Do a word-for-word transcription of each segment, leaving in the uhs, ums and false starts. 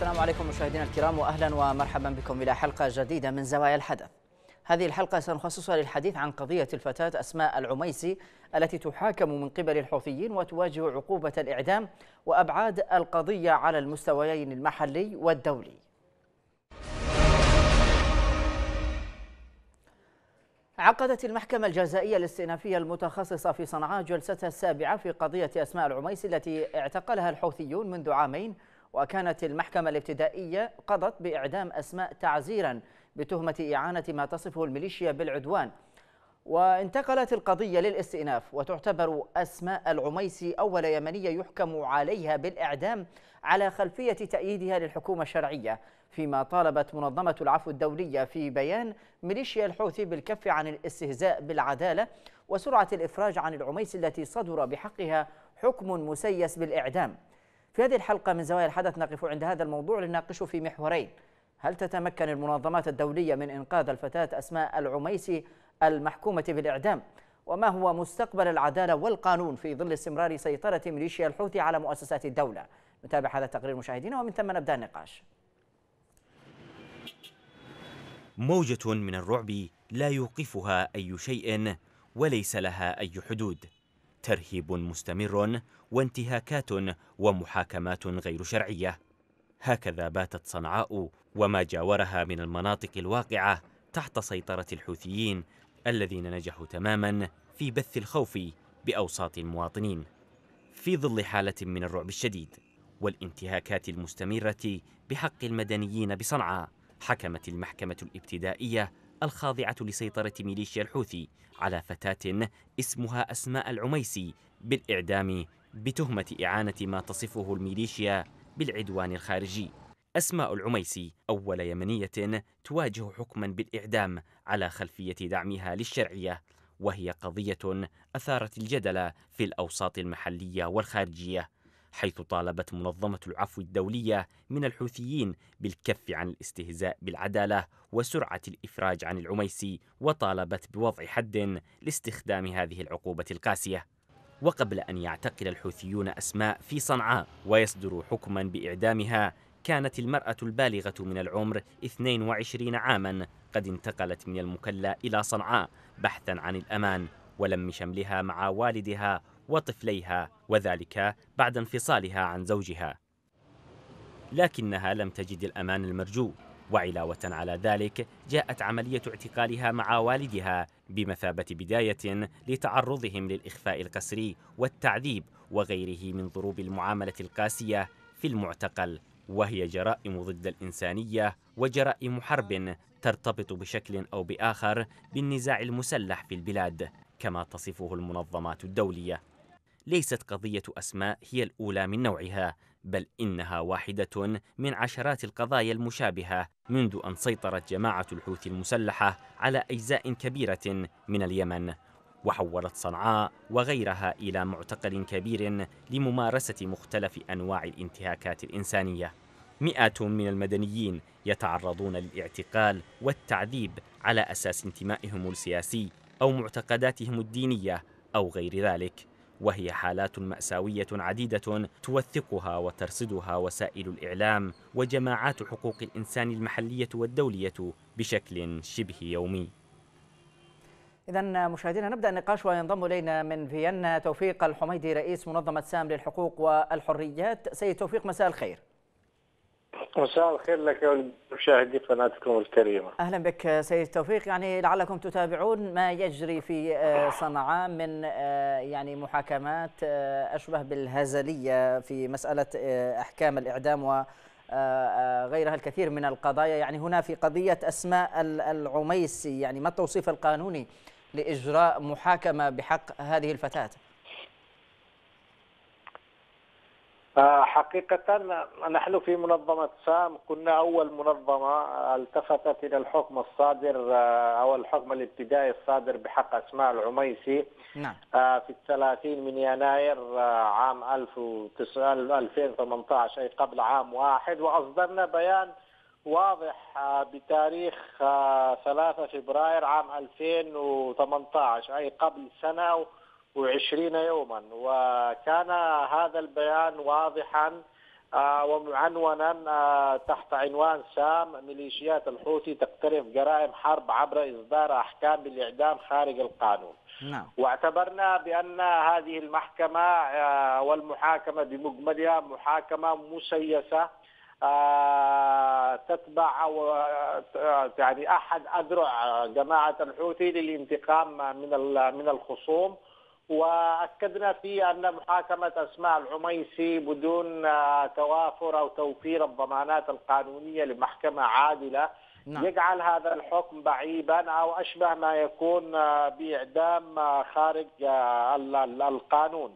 السلام عليكم مشاهدينا الكرام، وأهلا ومرحبا بكم إلى حلقة جديدة من زوايا الحدث. هذه الحلقة سنخصصها للحديث عن قضية الفتاة أسماء العميسي التي تحاكم من قبل الحوثيين وتواجه عقوبة الإعدام، وأبعاد القضية على المستويين المحلي والدولي. عقدت المحكمة الجزائية الاستئنافية المتخصصة في صنعاء جلستها السابعة في قضية أسماء العميسي التي اعتقلها الحوثيون منذ عامين، وكانت المحكمة الابتدائية قضت بإعدام أسماء تعزيرا بتهمة إعانة ما تصفه الميليشيا بالعدوان. وانتقلت القضية للاستئناف، وتعتبر أسماء العميسي أول يمنية يحكم عليها بالإعدام على خلفية تأييدها للحكومة الشرعية، فيما طالبت منظمة العفو الدولية في بيان ميليشيا الحوثي بالكف عن الاستهزاء بالعدالة وسرعة الإفراج عن العميسي التي صدر بحقها حكم مسيس بالإعدام. في هذه الحلقة من زوايا الحدث نقف عند هذا الموضوع لنناقشه في محورين: هل تتمكن المنظمات الدولية من إنقاذ الفتاة أسماء العميسي المحكومة بالإعدام؟ وما هو مستقبل العدالة والقانون في ظل استمرار سيطرة ميليشيا الحوثي على مؤسسات الدولة؟ نتابع هذا التقرير مشاهدينا، ومن ثم نبدأ النقاش. موجة من الرعب لا يوقفها أي شيء وليس لها أي حدود، ترهيب مستمر وانتهاكات ومحاكمات غير شرعية. هكذا باتت صنعاء وما جاورها من المناطق الواقعة تحت سيطرة الحوثيين الذين نجحوا تماما في بث الخوف بأوساط المواطنين. في ظل حالة من الرعب الشديد والانتهاكات المستمرة بحق المدنيين بصنعاء، حكمت المحكمة الابتدائية الخاضعة لسيطرة ميليشيا الحوثي على فتاة اسمها أسماء العميسي بالإعدام بتهمة إعانة ما تصفه الميليشيا بالعدوان الخارجي. أسماء العميسي أول يمنية تواجه حكما بالإعدام على خلفية دعمها للشرعية، وهي قضية أثارت الجدل في الأوساط المحلية والخارجية، حيث طالبت منظمة العفو الدولية من الحوثيين بالكف عن الاستهزاء بالعدالة وسرعة الإفراج عن العميسي، وطالبت بوضع حد لاستخدام هذه العقوبة القاسية. وقبل أن يعتقل الحوثيون أسماء في صنعاء ويصدروا حكما بإعدامها، كانت المرأة البالغة من العمر اثنين وعشرين عاما قد انتقلت من المكلا إلى صنعاء بحثا عن الأمان ولم شملها مع والدها وطفليها، وذلك بعد انفصالها عن زوجها، لكنها لم تجد الأمان المرجو. وعلاوة على ذلك جاءت عملية اعتقالها مع والدها بمثابة بداية لتعرضهم للإخفاء القسري والتعذيب وغيره من ضروب المعاملة القاسية في المعتقل، وهي جرائم ضد الإنسانية وجرائم حرب ترتبط بشكل أو بآخر بالنزاع المسلح في البلاد كما تصفه المنظمات الدولية. ليست قضية أسماء هي الأولى من نوعها، بل إنها واحدة من عشرات القضايا المشابهة منذ أن سيطرت جماعة الحوثي المسلحة على أجزاء كبيرة من اليمن، وحولت صنعاء وغيرها إلى معتقل كبير لممارسة مختلف أنواع الانتهاكات الإنسانية. مئات من المدنيين يتعرضون للاعتقال والتعذيب على أساس انتمائهم السياسي أو معتقداتهم الدينية أو غير ذلك، وهي حالات مأساوية عديدة توثقها وترصدها وسائل الإعلام وجماعات حقوق الإنسان المحلية والدولية بشكل شبه يومي. إذن مشاهدينا نبدأ النقاش، وينضم إلينا من فيينا توفيق الحميدي رئيس منظمة سام للحقوق والحريات. سيد توفيق، مساء الخير. مساء الخير لك ولمشاهدي قناتكم الكريمة. أهلا بك سيد توفيق. يعني لعلكم تتابعون ما يجري في صنعاء من يعني محاكمات أشبه بالهزلية في مسألة أحكام الإعدام وغيرها الكثير من القضايا. يعني هنا في قضية أسماء العميسي، يعني ما التوصيف القانوني لإجراء محاكمة بحق هذه الفتاة؟ حقيقة نحن في منظمة سام كنا أول منظمة التفتت إلى الحكم الصادر أو الحكم الابتدائي الصادر بحق أسماء العميسي. نعم. في الثلاثين من يناير عام ألفين وثمانية عشر، أي قبل عام واحد، وأصدرنا بيان واضح بتاريخ ثلاثة فبراير عام ألفين وثمانية عشر، أي قبل سنة وعشرين يوما. وكان هذا البيان واضحا ومعنونا تحت عنوان سام ميليشيات الحوثي تقترف جرائم حرب عبر إصدار أحكام بالإعدام خارج القانون. نعم. واعتبرنا بأن هذه المحكمة والمحاكمة بمجملها محاكمة مسيسة تتبع يعني أحد أذرع جماعة الحوثي للانتقام من من الخصوم. وأكدنا فيه أن محاكمة أسماء العميسي بدون توافر أو توفير الضمانات القانونية لمحكمة عادلة نعم. يجعل هذا الحكم بعيدا أو أشبه ما يكون بإعدام خارج القانون.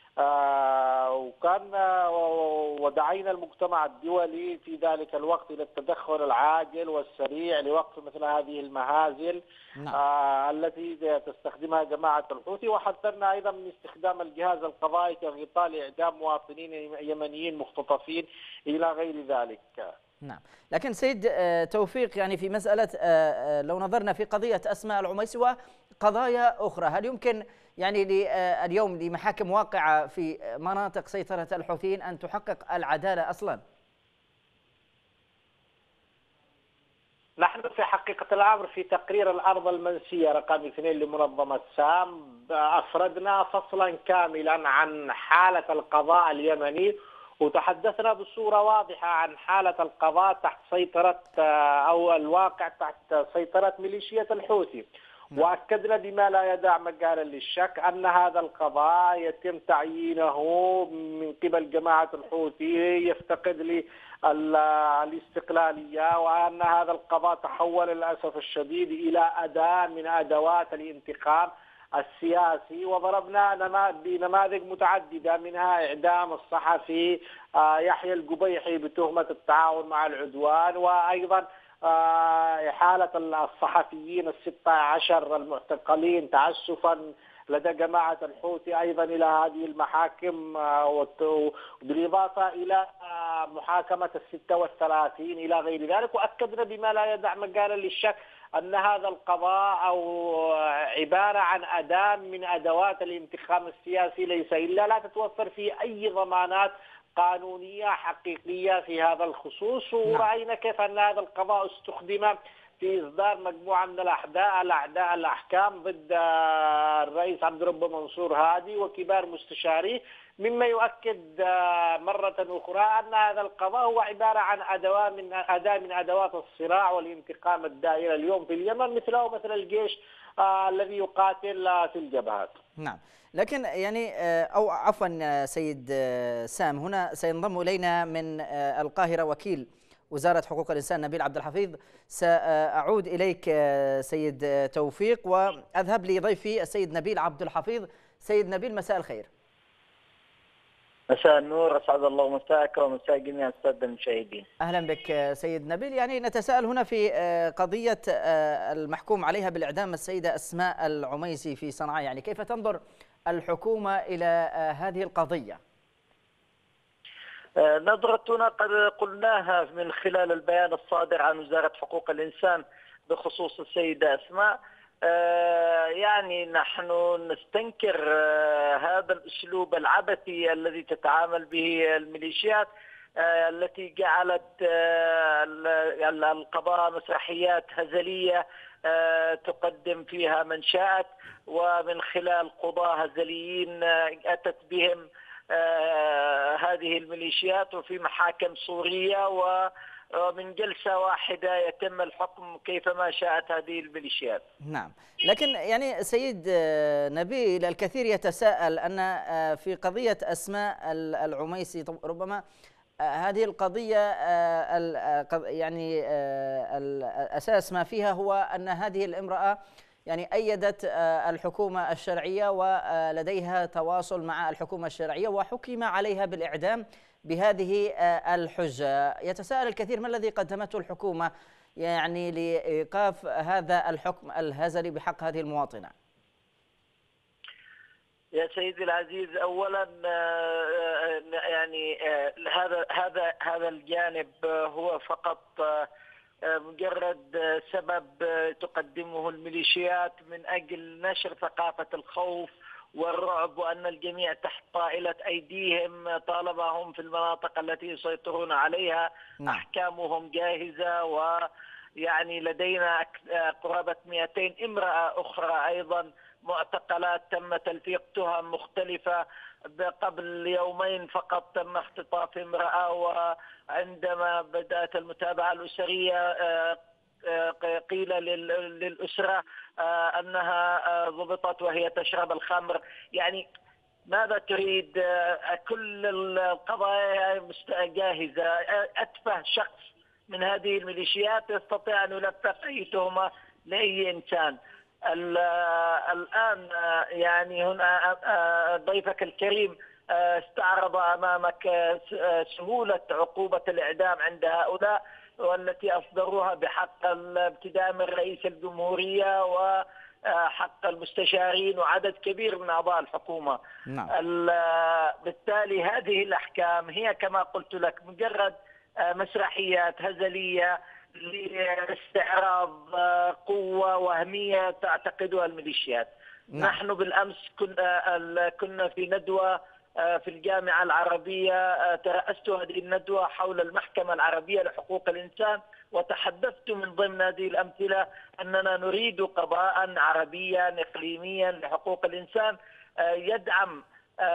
وكان ودعينا المجتمع الدولي في ذلك الوقت إلى التدخل العاجل والسريع لوقف مثل هذه المهازل نعم. التي تستخدمها جماعة الحوثي، وحذرنا أيضا من استخدام الجهاز القضائي كغطاء لإعدام مواطنين يمنيين مختطفين إلى غير ذلك. نعم، لكن سيد توفيق، يعني في مسألة لو نظرنا في قضية أسماء العميسي وقضايا أخرى، هل يمكن يعني اليوم لمحاكم واقعة في مناطق سيطرة الحوثيين أن تحقق العدالة أصلا؟ نحن في حقيقة الأمر في تقرير الأرض المنسية رقم اثنين لمنظمة سام أفردنا فصلا كاملا عن حالة القضاء اليمني، وتحدثنا بصورة واضحة عن حالة القضاء تحت سيطرة أو الواقع تحت سيطرة ميليشيات الحوثي. وأكدنا بما لا يدع مجالا للشك أن هذا القضاء يتم تعيينه من قبل جماعة الحوثي يفتقد للاستقلالية، وأن هذا القضاء تحول للأسف الشديد إلى أداة من أدوات الانتقام السياسي. وضربنا بنماذج متعددة، منها إعدام الصحفي يحيى القبيحي بتهمة التعاون مع العدوان، وأيضا إحالة الصحفيين الستة عشر المعتقلين تعسفا لدى جماعة الحوثي أيضا إلى هذه المحاكم، بالإضافة إلى محاكمة الستة والثلاثين إلى غير ذلك. وأكدنا بما لا يدع مجالا للشك أن هذا القضاء أو عبارة عن أداة من أدوات الانتقام السياسي، ليس إلا لا تتوفر فيه أي ضمانات قانونية حقيقية في هذا الخصوص. ورأينا كيف أن هذا القضاء استخدم في إصدار مجموعة من الأعداء الأعداء الأحكام ضد الرئيس عبد الرب منصور هادي وكبار مستشاريه، مما يؤكد مرة أخرى أن هذا القضاء هو عبارة عن أداة من أداة من أدوات الصراع والانتقام الدائرة اليوم في اليمن، مثله مثل الجيش الذي يقاتل في الجبهات. نعم، لكن يعني أو عفوا سيد سام، هنا سينضم إلينا من القاهرة وكيل وزارة حقوق الإنسان نبيل عبد الحفيظ. سأعود إليك سيد توفيق وأذهب لضيفي السيد نبيل عبد الحفيظ. سيد نبيل، مساء الخير. مساء النور، أسعد الله مساءك ومساء جميع السادة المشاهدين. أهلا بك سيد نبيل. يعني نتساءل هنا في قضية المحكوم عليها بالإعدام السيدة أسماء العميسي في صنعاء، يعني كيف تنظر الحكومة إلى هذه القضية؟ نظرتنا قد قلناها من خلال البيان الصادر عن وزارة حقوق الإنسان بخصوص السيدة أسماء. يعني نحن نستنكر هذا الأسلوب العبثي الذي تتعامل به الميليشيات التي جعلت القضاء مسرحيات هزلية تقدم فيها من شاءت، ومن خلال قضاة هزليين أتت بهم هذه الميليشيات وفي محاكم صورية، ومن جلسة واحدة يتم الحكم كيفما شاءت هذه الميليشيات. نعم، لكن يعني سيد نبيل، الكثير يتساءل أن في قضية أسماء العميسي ربما هذه القضية يعني الأساس ما فيها هو أن هذه الامرأة يعني أيدت الحكومة الشرعية ولديها تواصل مع الحكومة الشرعية وحكم عليها بالإعدام بهذه الحجة. يتساءل الكثير ما الذي قدمته الحكومة يعني لإيقاف هذا الحكم الهزلي بحق هذه المواطنة؟ يا سيدي العزيز، أولا يعني هذا هذا هذا الجانب هو فقط مجرد سبب تقدمه الميليشيات من أجل نشر ثقافة الخوف والرعب وأن الجميع تحت طائلة أيديهم طالما هم في المناطق التي يسيطرون عليها. نعم. أحكامهم جاهزة، ويعني لدينا قرابة مئتين امرأة أخرى أيضا معتقلات تم تلفيق تهم مختلفة. قبل يومين فقط تم اختطاف امرأة، وعندما بدأت المتابعة الأسرية قيل للأسرة أنها ضبطت وهي تشرب الخمر. يعني ماذا تريد؟ كل القضايا جاهزة. أتفه شخص من هذه الميليشيات يستطيع أن يلفق أي تهمة لأي إنسان. الآن يعني هنا ضيفك الكريم استعرض أمامك سهولة عقوبة الإعدام عند هؤلاء، والتي أصدروها بحق ابتداء من رئيس الجمهورية وحق المستشارين وعدد كبير من أعضاء الحكومة. نعم. بالتالي هذه الأحكام هي كما قلت لك مجرد مسرحيات هزلية لاستعراض قوة وهمية تعتقدها الميليشيات. نعم. نحن بالأمس كنا كنا في ندوة في الجامعة العربية، ترأست هذه الندوة حول المحكمة العربية لحقوق الإنسان، وتحدثت من ضمن هذه الأمثلة أننا نريد قضاء عربيا إقليميا لحقوق الإنسان يدعم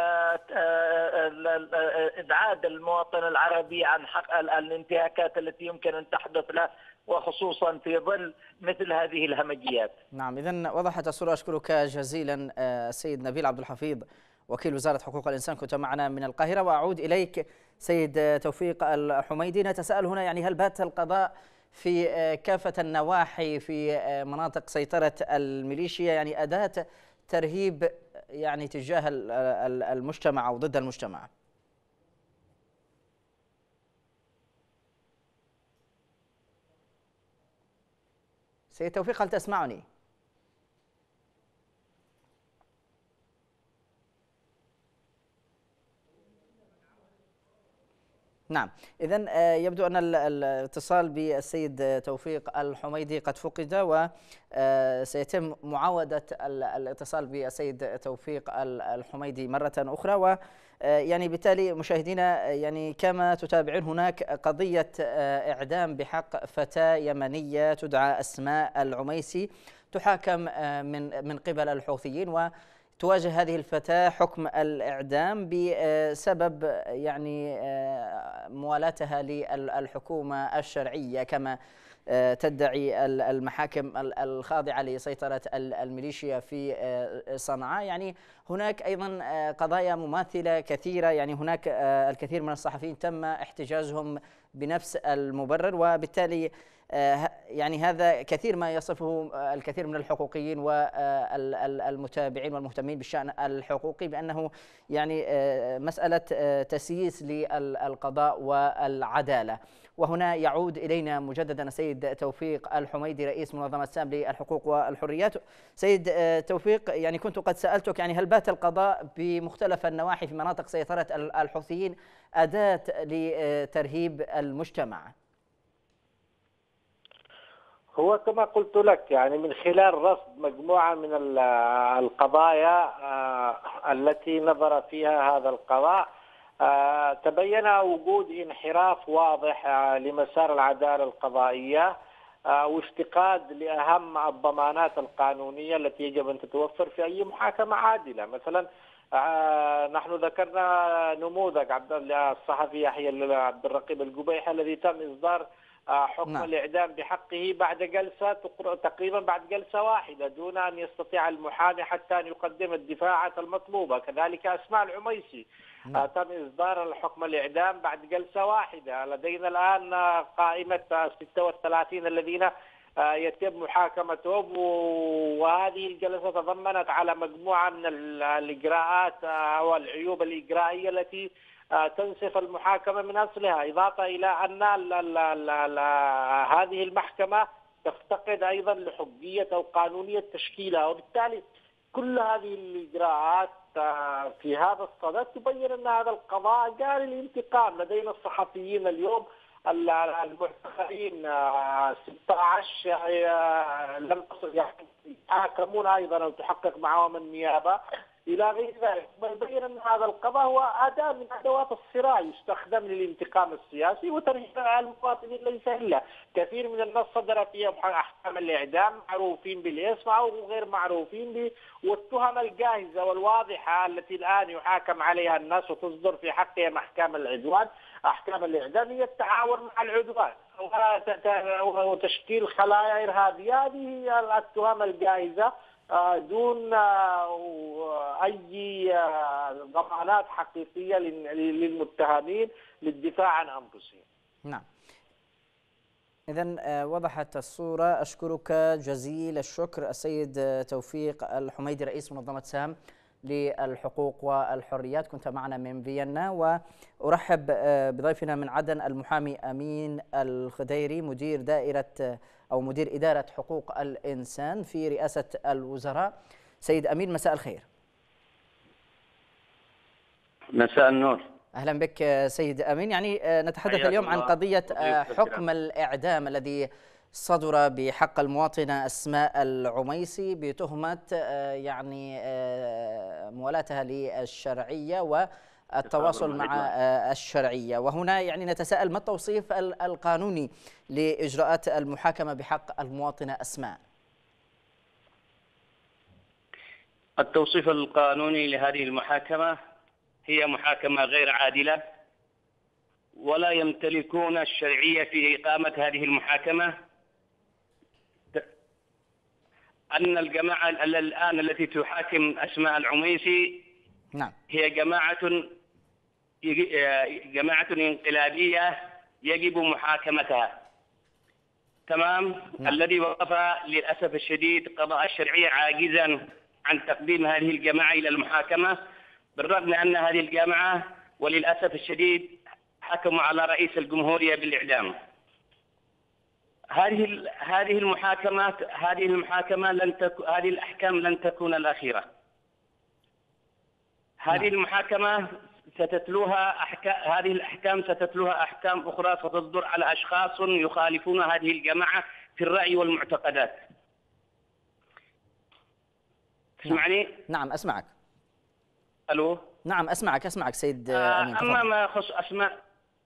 إبعاد المواطن العربي عن حق الانتهاكات التي يمكن أن تحدث له، وخصوصا في ظل مثل هذه الهمجيات. نعم، إذن وضحت الصورة. أشكرك جزيلا سيد نبيل عبد الحفيظ وكيل وزارة حقوق الإنسان، كنت معنا من القاهرة. وأعود إليك سيد توفيق الحميدي. نتساءل هنا يعني هل بات القضاء في كافة النواحي في مناطق سيطرة الميليشيا يعني أداة ترهيب يعني تجاه المجتمع أو ضد المجتمع؟ سيد توفيق، هل تسمعني؟ نعم، إذن يبدو أن الاتصال بالسيد توفيق الحميدي قد فقد، وسيتم معاودة الاتصال بالسيد توفيق الحميدي مرة أخرى. و يعني بالتالي مشاهدينا، يعني كما تتابعون هناك قضية إعدام بحق فتاة يمنية تدعى أسماء العميسي، تحاكم من من قبل الحوثيين، و تواجه هذه الفتاة حكم الإعدام بسبب يعني موالاتها للحكومة الشرعية كما تدعي المحاكم الخاضعة لسيطرة الميليشيا في صنعاء. يعني هناك أيضا قضايا مماثلة كثيرة، يعني هناك الكثير من الصحفيين تم احتجازهم بنفس المبرر، وبالتالي يعني هذا كثير ما يصفه الكثير من الحقوقيين والمتابعين والمهتمين بالشأن الحقوقي بأنه يعني مسألة تسييس للقضاء والعدالة. وهنا يعود إلينا مجددا السيد توفيق الحميدي رئيس منظمة سام للحقوق والحريات. سيد توفيق، يعني كنت قد سألتك يعني هل بات القضاء بمختلف النواحي في مناطق سيطرة الحوثيين أداة لترهيب المجتمع؟ هو كما قلت لك يعني من خلال رصد مجموعة من القضايا التي نظر فيها هذا القضاء تبين وجود انحراف واضح لمسار العدالة القضائية وافتقاد لأهم الضمانات القانونية التي يجب أن تتوفر في أي محاكمة عادلة. مثلا نحن ذكرنا نموذج عبد الصحفي يحيى عبد الرقيب القبيحي الذي تم إصدار حكم نعم. الإعدام بحقه بعد جلسة تقريبا بعد جلسة واحدة دون أن يستطيع المحامي حتى أن يقدم الدفاعات المطلوبة. كذلك أسماء العميسي نعم. تم إصدار الحكم الإعدام بعد جلسة واحدة. لدينا الآن قائمة ستة وثلاثين الذين يتم محاكمتهم، وهذه الجلسة تضمنت على مجموعة من الإجراءات والعيوب الإجرائية التي تنسف المحاكمة من أصلها، إضافة إلى أن ال ال ال ال هذه المحكمة تفتقد أيضا لحجية أو قانونية تشكيلها. وبالتالي كل هذه الإجراءات في هذا الصدد تبين أن هذا القضاء جاري الانتقام. لدينا الصحفيين اليوم المعتقلين ستة عشر لم يحاكمون أيضا أو تحقق معهم النيابة، إلى غير ذلك. ويبين أن هذا القضاء هو أداة من أدوات الصراع يستخدم للانتقام السياسي وترهيب المواطنين. ليس إلا كثير من الناس صدر فيهم أحكام الإعدام معروفين بالاسم أو غير معروفين ب... والتهم الجاهزة والواضحة التي الآن يحاكم عليها الناس وتصدر في حقهم أحكام العدوان أحكام الإعدام هي التعاون مع العدوان وتشكيل خلايا إرهابية. هذه هي التهم الجاهزة دون أي ضمانات حقيقية للمتهمين للدفاع عن أنفسهم. نعم، إذن وضحت الصورة. أشكرك جزيل الشكر السيد توفيق الحميدي رئيس منظمة سام للحقوق والحريات، كنت معنا من فيينا. وأرحب بضيفنا من عدن المحامي أمين الخديري مدير دائرة أو مدير إدارة حقوق الإنسان في رئاسة الوزراء. سيد أمين مساء الخير. مساء النور. أهلا بك سيد أمين. يعني نتحدث اليوم عن قضية حكم الإعدام الذي صدر بحق المواطنة أسماء العميسي بتهمة يعني موالاتها للشرعية والتواصل مع الشرعية. وهنا يعني نتساءل ما التوصيف القانوني لإجراءات المحاكمة بحق المواطنة أسماء؟ التوصيف القانوني لهذه المحاكمة هي محاكمة غير عادلة، ولا يمتلكون الشرعية في إقامة هذه المحاكمة. أن الجماعة الآن التي تحاكم أسماء العميسي نعم هي جماعة جماعة انقلابية يجب محاكمتها. تمام. نعم. الذي وقف للأسف الشديد قضاء الشرعية عاجزا عن تقديم هذه الجماعة إلى المحاكمة، بالرغم من أن هذه الجامعة وللأسف الشديد حكموا على رئيس الجمهورية بالإعدام. هذه هذه المحاكمات هذه المحاكمة لن تك... هذه الأحكام لن تكون الأخيرة. هذه المحاكمة ستتلوها أحكام هذه الأحكام ستتلوها أحكام أخرى ستصدر على أشخاص يخالفون هذه الجماعة في الرأي والمعتقدات. تسمعني؟ نعم أسمعك. ألو. نعم أسمعك أسمعك سيد أمين. أما ما يخص أسماء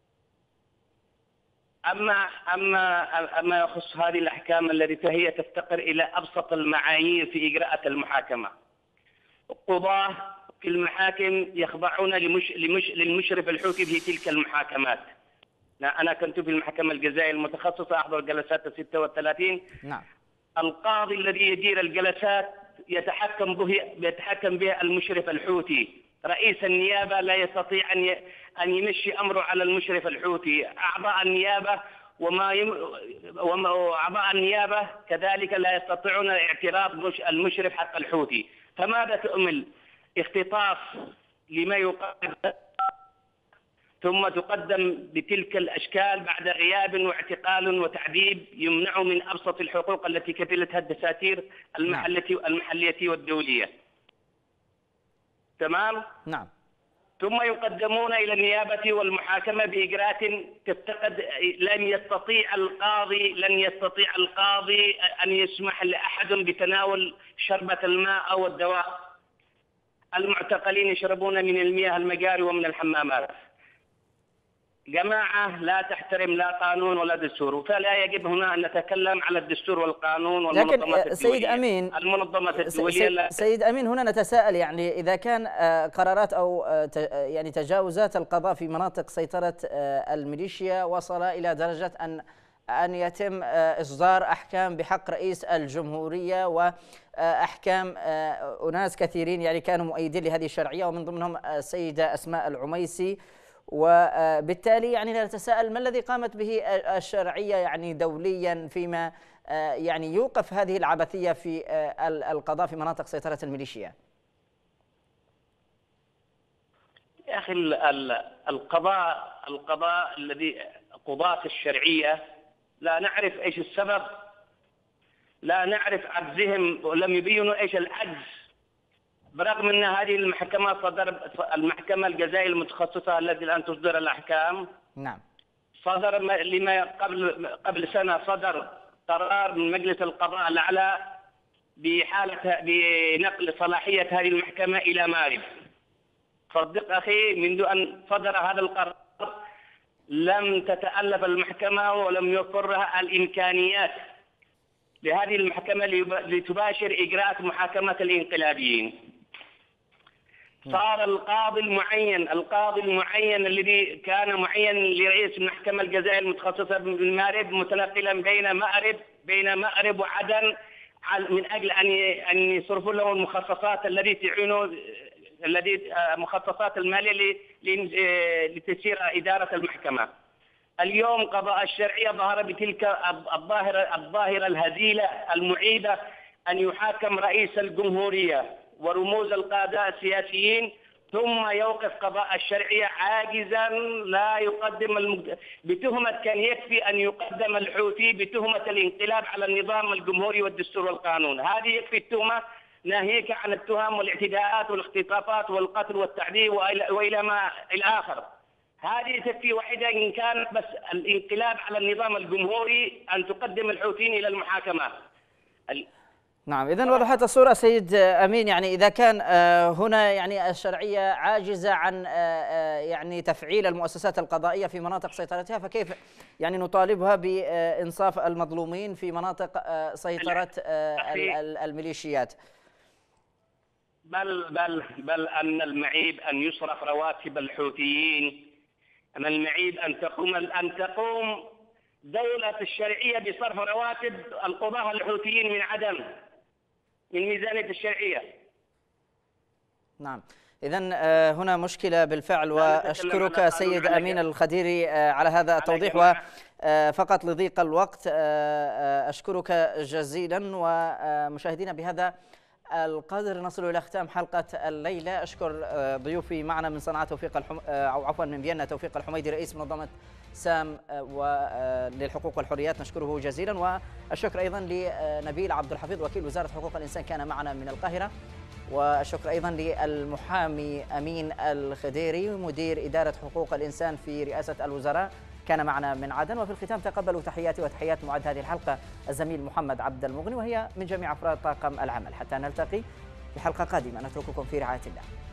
أما أما أما يخص هذه الأحكام التي فهي تفتقر إلى أبسط المعايير في إجراء المحاكمة. القضاة في المحاكم يخضعون لمش لمش للمشرف الحوكي في تلك المحاكمات. أنا كنت في المحكمة الجزائية المتخصصة أحضر جلسات ستة وثلاثين. نعم. القاضي الذي يدير الجلسات يتحكم به يتحكم به المشرف الحوثي. رئيس النيابة لا يستطيع أن أن يمشي أمره على المشرف الحوثي. أعضاء النيابة وما يم... وأعضاء النيابة كذلك لا يستطيعون اعتراض المشرف حق الحوثي. فماذا تؤمل؟ اختطاف لما يقال ثم تقدم بتلك الأشكال بعد غياب واعتقال وتعذيب يمنع من أبسط الحقوق التي كفلتها الدساتير المحلية المحلية والدولية. تمام؟ نعم. ثم يقدمون إلى النيابة والمحاكمة بإجراءات تفتقد. لن يستطيع القاضي لن يستطيع القاضي أن يسمح لأحد بتناول شربة الماء أو الدواء. المعتقلين يشربون من المياه المجاري ومن الحمامات. جماعة لا تحترم لا قانون ولا دستور، فلا يجب هنا أن نتكلم على الدستور والقانون والمنظمات لكن سيد أمين المنظمات الدولية. سيد أمين هنا نتساءل يعني إذا كان قرارات أو يعني تجاوزات القضاء في مناطق سيطرة الميليشيا وصل إلى درجة أن أن يتم إصدار أحكام بحق رئيس الجمهورية وأحكام أناس كثيرين يعني كانوا مؤيدين لهذه الشرعية ومن ضمنهم السيدة أسماء العميسي، وبالتالي يعني نتساءل ما الذي قامت به الشرعية يعني دوليا فيما يعني يوقف هذه العبثية في القضاء في مناطق سيطرة الميليشيا؟ يا أخي القضاء القضاء الذي قضاة الشرعية لا نعرف إيش السبب، لا نعرف عجزهم ولم يبينوا إيش العجز، برغم أن هذه المحكمة صدر المحكمة الجزائية المتخصصة التي الآن تصدر الأحكام. نعم. صدر لما قبل قبل سنة صدر قرار من مجلس القضاء الأعلى بحالة بنقل صلاحية هذه المحكمة إلى مأرب. صدق أخي، منذ أن صدر هذا القرار لم تتألف المحكمة ولم يوفرها الإمكانيات لهذه المحكمة لتباشر إجراءات محاكمة الانقلابيين. صار القاضي المعين القاضي المعين الذي كان معين لرئيس المحكمة الجزائية المتخصصة بالمأرب متنقلا بين مأرب بين مأرب وعدن من أجل أن أن يصرفوا له المخصصات التي تعينه الذي مخصصات المالية لتسيير إدارة المحكمة. اليوم قضاء الشرعية ظهر بتلك الظاهرة الظاهرة الهزيلة المعيبة أن يحاكم رئيس الجمهورية ورموز القادة السياسيين، ثم يوقف قضاء الشرعية عاجزا لا يقدم المجد... بتهمة كان يكفي أن يقدم الحوثي بتهمة الانقلاب على النظام الجمهوري والدستور والقانون. هذه يكفي التهمة، ناهيك عن التهم والاعتداءات والاختطافات والقتل والتعذيب وإلى, وإلى ما الآخر. هذه تكفي واحدة إن كان بس الانقلاب على النظام الجمهوري أن تقدم الحوثيين إلى المحاكمة. ال... نعم، إذن وضحت الصورة سيد أمين. يعني إذا كان هنا يعني الشرعية عاجزة عن يعني تفعيل المؤسسات القضائية في مناطق سيطرتها، فكيف يعني نطالبها بإنصاف المظلومين في مناطق سيطرة الميليشيات؟ بل بل بل أن المعيب أن يصرف رواتب الحوثيين، أن المعيب أن تقوم أن تقوم دولة الشرعية بصرف رواتب القضاة الحوثيين من عدن من ميزانية الشرعية. نعم، إذن هنا مشكلة بالفعل، وأشكرك سيد أمين الخديري على هذا التوضيح. وفقط لضيق الوقت أشكرك جزيلا. ومشاهدينا بهذا القدر نصل إلى ختام حلقة الليلة. أشكر ضيوفي معنا من صنعاء توفيق الحم... أو عفوا من فيينا توفيق الحميدي رئيس منظمة سام للحقوق والحريات، نشكره جزيلا. والشكر أيضا لنبيل عبد الحفيظ وكيل وزارة حقوق الإنسان كان معنا من القاهرة. والشكر أيضا للمحامي أمين الخديري مدير إدارة حقوق الإنسان في رئاسة الوزراء كان معنا من عدن. وفي الختام تقبلوا تحياتي وتحيات معد هذه الحلقة الزميل محمد عبد المغني، وهي من جميع أفراد طاقم العمل. حتى نلتقي في حلقة قادمة نترككم في رعاية الله.